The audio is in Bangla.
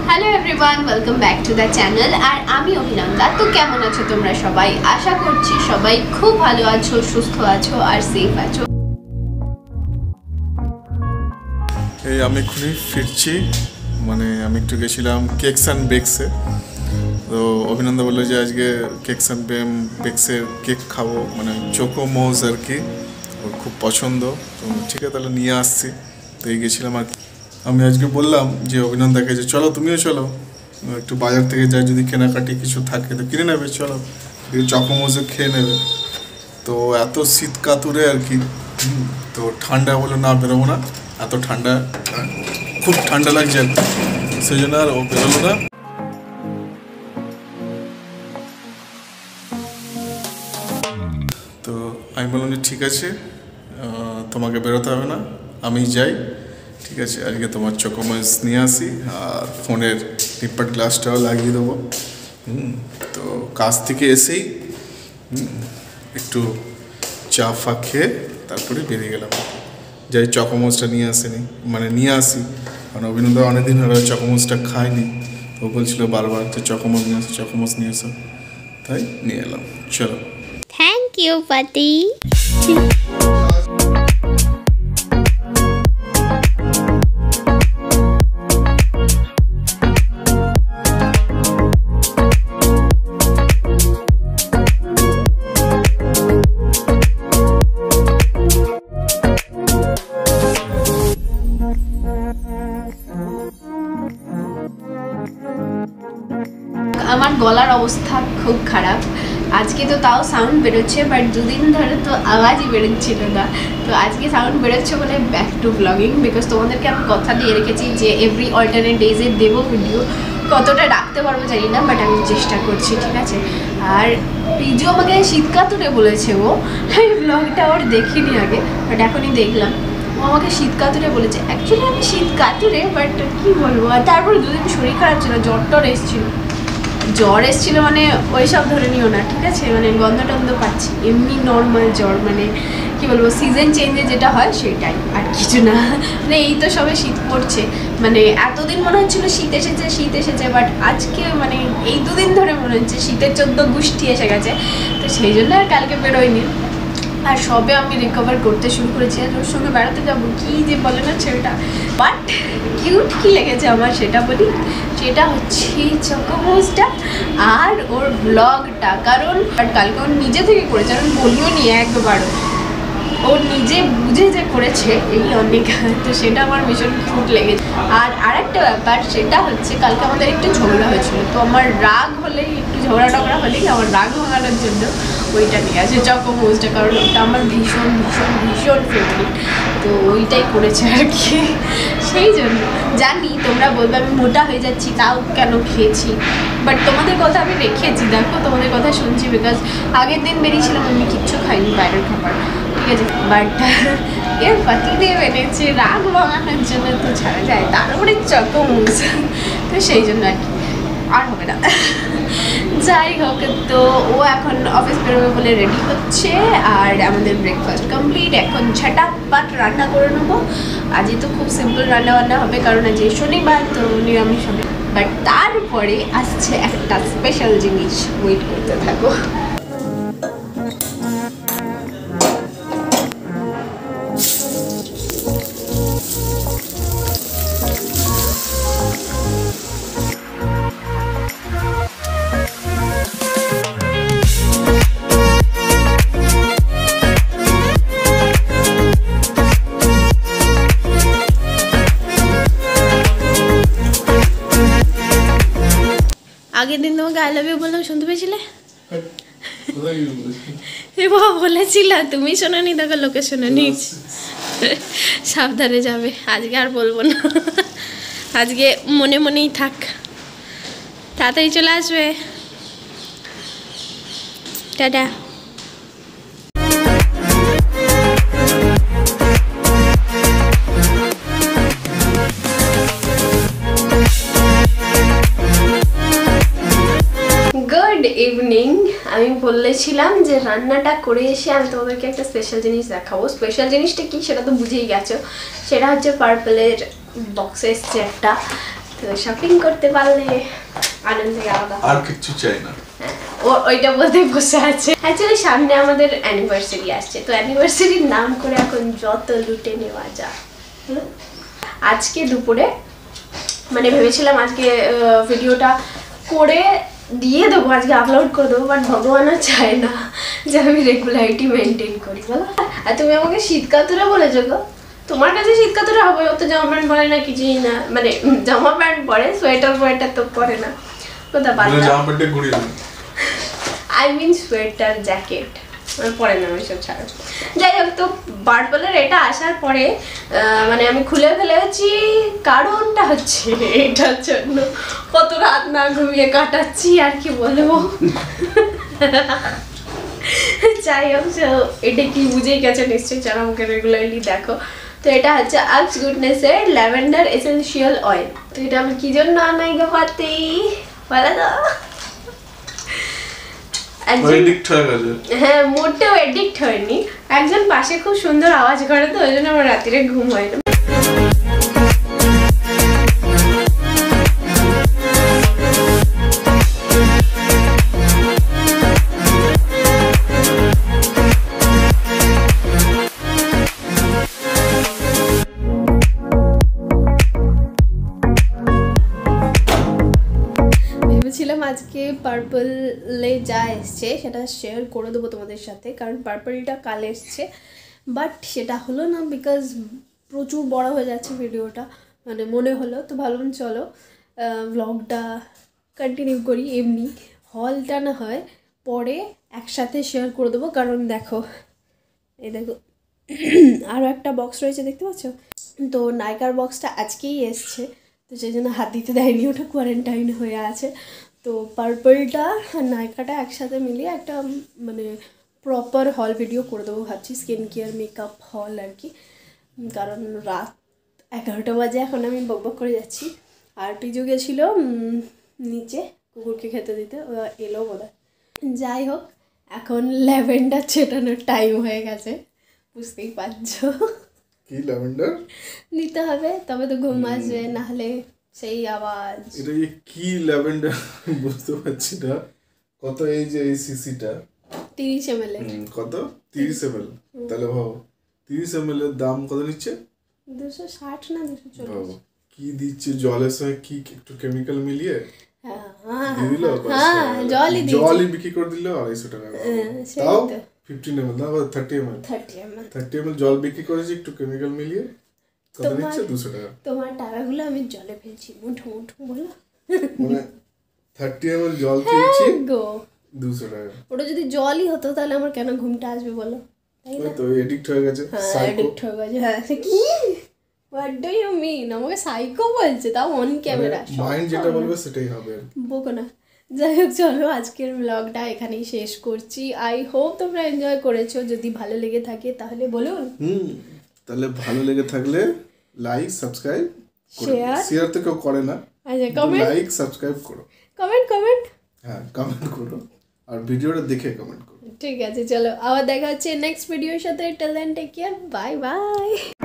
Hello everyone, welcome back to the channel. আর আমি অভিনন্দা। তো কেমন আছো তোমরা সবাই? আশা করছি সবাই খুব ভালো আছো, সুস্থ আছো আর সেফ আছো। এই আমি এক্ষুনি ফিরছি, মানে আমি একটু গেছিলাম কেকস অ্যান্ড বেকসে। তো অভিনন্দা বললো যে আজকে কেকস অ্যান্ড বেকসের কেক খাবো, মানে চোকো মোজ আর কি, ওর খুব পছন্দ। তো ঠিক আছে তাহলে নিয়ে আসছি। তো এই গেছিলাম আর আমি আজকে বললাম যে অভিনন্দাকে যে চলো তুমিও চলো, একটু বাজার থেকে যাই, যদি কেনাকাটি কিছু থাকে তো কিনে নেবে, চলো চকো মোজে খেয়ে নেবে। তো এত শীত কাতুরে আর কি, তো ঠান্ডা বলে না বেরোবো না, এত ঠান্ডা, খুব ঠান্ডা লাগছে আর সেই জন্য আর ও বেরোলো না। তো আমি বললাম যে ঠিক আছে, তোমাকে বেরোতে হবে না, আমি যাই, ঠিক আছে আজকে তোমার চকোমোজ নিয়ে আসি আর ফোনের টেম্পার্ড গ্লাসটাও লাগিয়ে দেবো। তো কাজ থেকে এসেই একটু চা ফা খেয়ে তারপরে বেরিয়ে গেলাম, যাই চকোমোজটা নিয়ে আসেনি, মানে নিয়ে আসি, কারণ অভিনন্দা অনেকদিন হলো চকোমোজটা খায়নি। তো বলছিল বারবার যে চকোমোজ নিয়ে আসো, চকোমোজ নিয়ে আসো, তাই নিয়ে এলাম। চলো, থ্যাংক ইউ পাতি। আমার গলার অবস্থা খুব খারাপ আজকে, তো তাও সাউন্ড বেরোচ্ছে, বাট দুদিন ধরে তো আওয়াজই বেরোচ্ছিল না। তো আজকে সাউন্ড বেরোচ্ছে বলে ব্যাক টু ব্লগিং, বিকজ তোমাদেরকে আমি কথা দিয়ে রেখেছি যে এভরি অল্টারনেট ডেজে দেবো ভিডিও। কতটা রাখতে পারবো জানি না, বাট আমি চেষ্টা করছি, ঠিক আছে। আর পিজু আমাকে শীতকাতুরে বলেছে, ও আমি ব্লগটা ওর দেখিনি আগে, বাট এখনই দেখলাম ও আমাকে শীতকাতুরে বলেছে। অ্যাকচুয়ালি আমি শীতকাতুরে, বাট কী বলবো। আর তারপর দুদিন শরীর খারাপ ছিল, জ্বর এসেছিলো, মানে ওই সব ধরে নিও না, ঠিক আছে, মানে গন্ধ টন্ধ পাচ্ছি, এমনি নর্মাল জ্বর, মানে কী বলবো, সিজন চেঞ্জে যেটা হয় সেটাই, আর কিছু না। মানে এই তো সবে শীত পড়ছে, মানে এতদিন মনে হচ্ছিলো শীত এসেছে, বাট আজকে মানে এই দুদিন ধরে মনে হচ্ছে শীতের 14 গোষ্ঠী এসে গেছে। তো সেই জন্য আর কালকে বেরোয়নি, আর সবে আমি রিকভার করতে শুরু করেছি। আর ওর সঙ্গে বেড়াতে যাবো, কী যে বলে না ছেলেটা, বাট কিউট কী লেগেছে আমার সেটা বলি, সেটা হচ্ছে চকোমোজটা আর ওর ব্লগটা। কারণ কালকে ওর নিজে থেকে করেছে, আমি বলিও নি একবারও, ও নিজে বুঝে যে করেছে এই অনেক, তো সেটা আমার ভীষণ কিউট লেগেছে। আর আরেকটা ব্যাপার, সেটা হচ্ছে কালকে আমাদের একটু ঝগড়া হয়েছিল, তো আমার রাগ হলেই, একটু ঝগড়া টগড়া হলেই আমার রাগ ভাঙানোর জন্য ওইটা নিয়ে আসে চকোমোজটা, কারণ ওটা আমার ভীষণ ভীষণ ভীষণ ফেভারিট। তো ওইটাই করেছে আর কি, সেই জন্য। জানি তোমরা বলবে আমি মোটা হয়ে যাচ্ছি, তাও কেন খেয়েছি, বাট তোমাদের কথা আমি রেখেছি, দেখো তোমাদের কথা শুনছি, বিকজ আগের দিন বেরিয়েছিলাম, আমি কিচ্ছু খাইনি বাইরের খাবার, ঠিক আছে, বাট এর পাতিদেব এনেছে রাগ ভাঙানোর জন্য, তো ছাড়া যায়, তারপরে চকোমোজ, তো সেই জন্য আর কি, আর হবে না। যাই হোক, তো ও এখন অফিস বেরোবে বলে রেডি হচ্ছে, আর আমাদের ব্রেকফাস্ট কমপ্লিট। এখন ঝটাপাট রান্না করে নেবো। আজই তো খুব সিম্পল রান্না হবে, কারণ আজ শনিবার, তো নিরামিষ হবে, বাট তারপরে আসছে একটা স্পেশাল জিনিস, ওয়েট করতে থাকো। আগের দিন তোমাকে আই লাভ ইউ বললাম, শুনতে পেয়েছিলে? বাবা বলেছিল, তুমি শোনোনি, দেখো লোকে শোনোনি, সাবধানে যাবে। আজকে আর বলবো না, আজকে মনে মনেই থাক, তাড়াতাড়ি চলে আসবে, টাটা। ইভিনিং, আমি বলেছিলাম যে রান্নাটা করে এসে আমি তোমাদেরকে একটা স্পেশাল জিনিস দেখাবো। স্পেশাল জিনিসটা কি সেটা তো বুঝেই গেছো, সেটা হচ্ছে পার্পলের বক্সে এসছে একটা, তো শপিং করতে পারলে আনন্দে আলাদা। আর কিছু চাই না, ওইটা বলতে বসে আছে। অ্যাকচুয়ালি সামনে আমাদের অ্যানিভার্সারি আসছে, তো অ্যানিভার্সারির নাম করে এখন যত লুটে নেওয়া যায়। আজকে দুপুরে মানে ভেবেছিলাম আজকে ভিডিওটা করে দিয়ে দেবো, আজকে আপলোড করে দেবো, বাট ভগবানও চায় না যে আমি রেগুলারিটি মেনটেন করি, বলো। আর তুমি আমাকে শীত কাতুরে বলেছো গো, তোমার কাছে শীত কাতুরে হবে, ও তো জামা প্যান্ট পরে না, কিছুই না, মানে জামা প্যান্ট পরে, সোয়েটার তো পরে না, কোথা পারে জামা প্যান্টে ঘুরিয়ে আই মিন সোয়েটার জ্যাকেট পরে না ওইসব ছাড়া। যাই হোক, তো পার্পলের এটা আসার পরে মানে আমি খুলে ফেলেছি, কারণটা হচ্ছে এটার জন্য কত রাত না ঘুমিয়ে কাটাচ্ছি আর কি বলবো। যাই হোক, এটা কি বুঝেই গেছে নিশ্চয়ই যারা আমাকে রেগুলারলি দেখো। তো এটা হচ্ছে আক্স গুডনেসের ল্যাভেন্ডার এসেনশিয়াল অয়েল। তো এটা আমি কি জন্য আনাই গো পাতি বলে দাও। হ্যাঁ, মোটেও এডিক্ট হয়নি, একজন পাশে খুব সুন্দর আওয়াজ করে, তো ওই জন্য আমার রাত্রে ঘুম হয় না। আজকে পার্পলে যা এসছে সেটা শেয়ার করে দেবো তোমাদের সাথে, কারণ পার্পলটা কাল এসছে, বাট সেটা হলো না বিকজ প্রচুর বড় হয়ে যাচ্ছে ভিডিওটা, মানে মনে হলো, তো ভাবলাম চলো ব্লগটা কন্টিনিউ করি, এমনি হলটা না হয় পরে একসাথে শেয়ার করে দেবো। কারণ দেখো, এই দেখো আরও একটা বক্স রয়েছে, দেখতে পাচ্ছ? তো নাইকার বক্সটা আজকেই এসছে, তো সেই জন্য হাত দিতে দেয়নি, ওটা কোয়ারেন্টাইন হয়ে আছে। তো পার্পলটা আর নাইকাটা একসাথে মিলিয়ে একটা মানে প্রপার হল ভিডিও করে দেবো ভাবছি, স্কিন কেয়ার মেকআপ হল আর কি। কারণ রাত 11টা বাজে, এখন আমি বকবক করে যাচ্ছি। আর পিজু গেছিলো নিচে কুকুরকে খেতে দিতে, ও এলো বোধহয়। যাই হোক, এখন ল্যাভেন্ডার ছেটানোর টাইম হয়ে গেছে, বুঝতেই পারছো। কি ল্যাভেন্ডার নিতে হবে, তবে তো ঘুম আসবে, নাহলে সেই আওয়াজ। এটা কি ল্যাভেন্ডার বুঝতে পারছি না। কত এই যে এই সিসিটা 30 ml কত 30 ml, তাহলে ভাবো 30 ml এর দাম কত নিচ্ছে? 260 না 240। কি দিচ্ছে জলের সঙ্গে, কি একটু কেমিক্যাল মিলিয়ে জলই বিক্রি করে দিল 250 টাকা, তাও 15 ml না 30 ml জল বিক্রি করেছি একটু কেমিক্যাল মিলিয়ে, কত নিচ্ছে? 200 টাকা। তোমার টাকাগুলো আমি জলে ফেলছি, মুঠো মুঠো বলো, মানে 30 ml জল ফেলছি গো 200 টাকা। ওটা যদি জলই হতো তাহলে আমার কেন ঘুমটা আসবে বলো, তাই না? তো এডিক্ট হয়ে গেছে, এডিক্ট হয়ে গেছে। হ্যাঁ, কি হোয়াট ডু ইউ মিন? আমাকে সাইকো বলছে, তাও অন ক্যামেরা, মাইন্ড যেটা বলবে সেটাই হবে, বকো না। যাই হোক, চলো আজকের ব্লগটা এখানেই শেষ করছি। আই হোপ তোমরা এনজয় করেছো, যদি ভালো লেগে থাকে তাহলে বলুন। তাহলে ভালো লেগে থাকলে লাইক সাবস্ক্রাইব শেয়ার তো কেউ করে না, আচ্ছা কমেন্ট, লাইক সাবস্ক্রাইব করো, কমেন্ট হ্যাঁ কমেন্ট করো, আর ভিডিওটা দেখে কমেন্ট করো। ঠিক আছে, চলো আবার দেখা হচ্ছে নেক্সট ভিডিওর সাথে। Till then take care, bye by.